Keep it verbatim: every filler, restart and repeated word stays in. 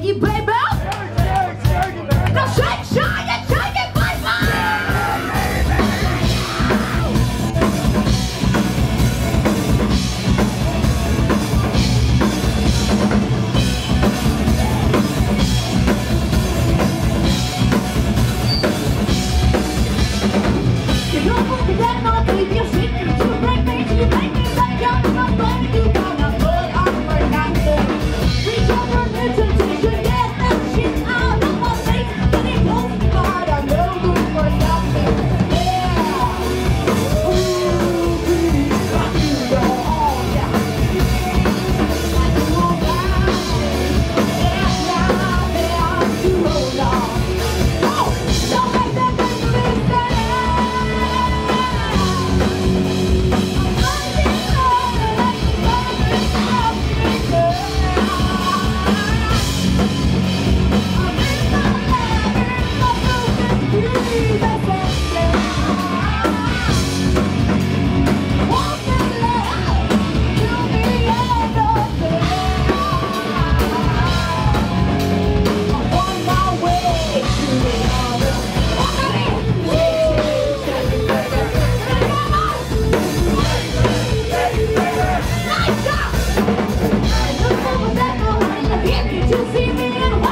it, baby. Now shake, shine, and shake it, baby. You don't want to get no keep your secret. You break me, you break me like you're not going to do down. I'm good, I'm for nothing. Reach over me to take your get that shit out of my face. But it goes hard, I'm no good for nothing. Yeah. Ooh, please, rock you roll on, yeah. Like you won't die. Yeah, now they are to hold on. Oh, don't make that thing listen. To see me and